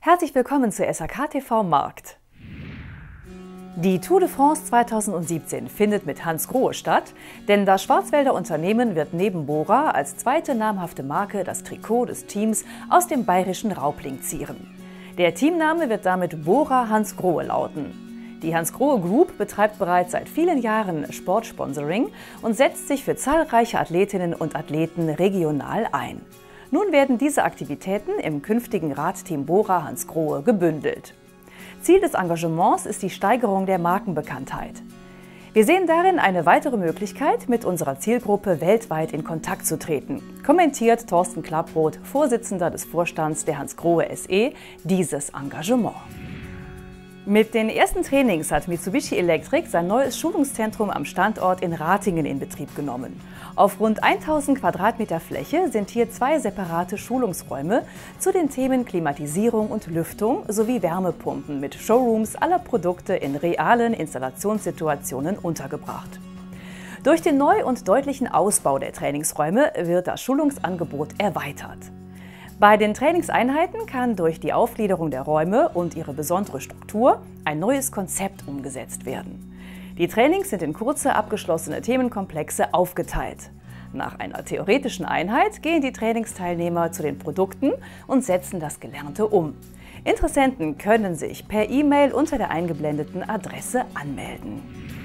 Herzlich willkommen zu SAK TV Markt. Die Tour de France 2017 findet mit Hansgrohe statt, denn das Schwarzwälder Unternehmen wird neben Bora als zweite namhafte Marke das Trikot des Teams aus dem bayerischen Raupling zieren. Der Teamname wird damit Bora Hansgrohe lauten. Die Hansgrohe Group betreibt bereits seit vielen Jahren Sportsponsoring und setzt sich für zahlreiche Athletinnen und Athleten regional ein. Nun werden diese Aktivitäten im künftigen Radteam Bora Hansgrohe gebündelt. Ziel des Engagements ist die Steigerung der Markenbekanntheit. Wir sehen darin eine weitere Möglichkeit, mit unserer Zielgruppe weltweit in Kontakt zu treten, kommentiert Thorsten Klapproth, Vorsitzender des Vorstands der Hansgrohe SE, dieses Engagement. Mit den ersten Trainings hat Mitsubishi Electric sein neues Schulungszentrum am Standort in Ratingen in Betrieb genommen. Auf rund 1000 Quadratmeter Fläche sind hier zwei separate Schulungsräume zu den Themen Klimatisierung und Lüftung sowie Wärmepumpen mit Showrooms aller Produkte in realen Installationssituationen untergebracht. Durch den neu und deutlichen Ausbau der Trainingsräume wird das Schulungsangebot erweitert. Bei den Trainingseinheiten kann durch die Aufgliederung der Räume und ihre besondere Struktur ein neues Konzept umgesetzt werden. Die Trainings sind in kurze, abgeschlossene Themenkomplexe aufgeteilt. Nach einer theoretischen Einheit gehen die Trainingsteilnehmer zu den Produkten und setzen das Gelernte um. Interessenten können sich per E-Mail unter der eingeblendeten Adresse anmelden.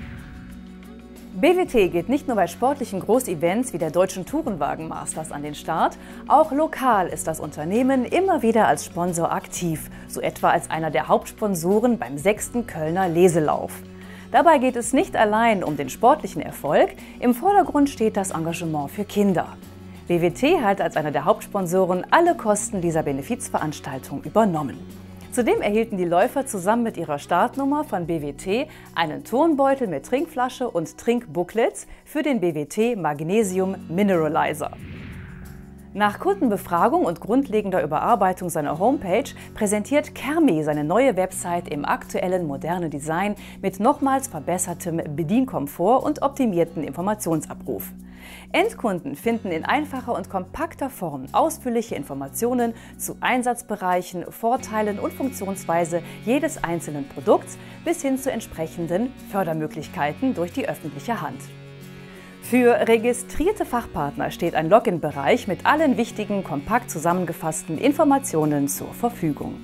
BWT geht nicht nur bei sportlichen Großevents wie der Deutschen Tourenwagen Masters an den Start, auch lokal ist das Unternehmen immer wieder als Sponsor aktiv, so etwa als einer der Hauptsponsoren beim 6. Kölner Leselauf. Dabei geht es nicht allein um den sportlichen Erfolg, im Vordergrund steht das Engagement für Kinder. BWT hat als einer der Hauptsponsoren alle Kosten dieser Benefizveranstaltung übernommen. Zudem erhielten die Läufer zusammen mit ihrer Startnummer von BWT einen Turnbeutel mit Trinkflasche und Trinkbooklets für den BWT Magnesium Mineralizer. Nach Kundenbefragung und grundlegender Überarbeitung seiner Homepage präsentiert Kermi seine neue Website im aktuellen modernen Design mit nochmals verbessertem Bedienkomfort und optimierten Informationsabruf. Endkunden finden in einfacher und kompakter Form ausführliche Informationen zu Einsatzbereichen, Vorteilen und Funktionsweise jedes einzelnen Produkts bis hin zu entsprechenden Fördermöglichkeiten durch die öffentliche Hand. Für registrierte Fachpartner steht ein Login-Bereich mit allen wichtigen, kompakt zusammengefassten Informationen zur Verfügung.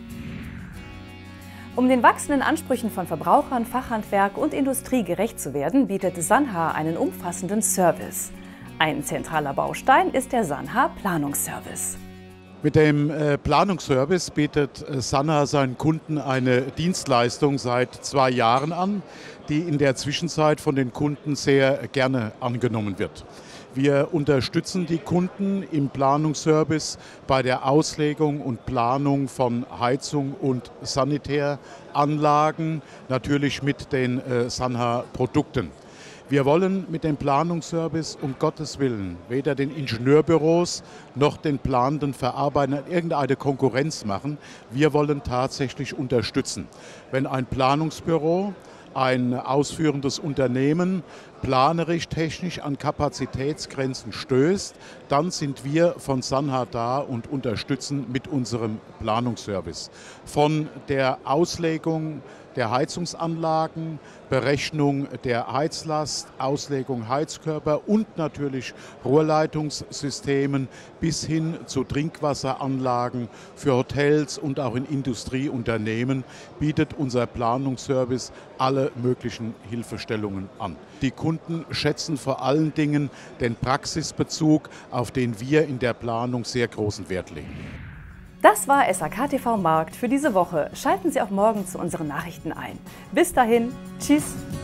Um den wachsenden Ansprüchen von Verbrauchern, Fachhandwerk und Industrie gerecht zu werden, bietet Sanha einen umfassenden Service. Ein zentraler Baustein ist der Sanha Planungsservice. Mit dem Planungsservice bietet Sanha seinen Kunden eine Dienstleistung seit 2 Jahren an, die in der Zwischenzeit von den Kunden sehr gerne angenommen wird. Wir unterstützen die Kunden im Planungsservice bei der Auslegung und Planung von Heizung und Sanitäranlagen, natürlich mit den Sanha-Produkten. Wir wollen mit dem Planungsservice um Gottes Willen weder den Ingenieurbüros noch den planenden Verarbeitern irgendeine Konkurrenz machen. Wir wollen tatsächlich unterstützen. Wenn ein Planungsbüro, ein ausführendes Unternehmen planerisch, technisch an Kapazitätsgrenzen stößt, dann sind wir von Sanha da und unterstützen mit unserem Planungsservice. Von der Auslegung der Heizungsanlagen, Berechnung der Heizlast, Auslegung Heizkörper und natürlich Rohrleitungssystemen bis hin zu Trinkwasseranlagen für Hotels und auch in Industrieunternehmen bietet unser Planungsservice alle möglichen Hilfestellungen an. Die Kunden schätzen vor allen Dingen den Praxisbezug, auf den wir in der Planung sehr großen Wert legen. Das war SAK TV Markt für diese Woche. Schalten Sie auch morgen zu unseren Nachrichten ein. Bis dahin, tschüss!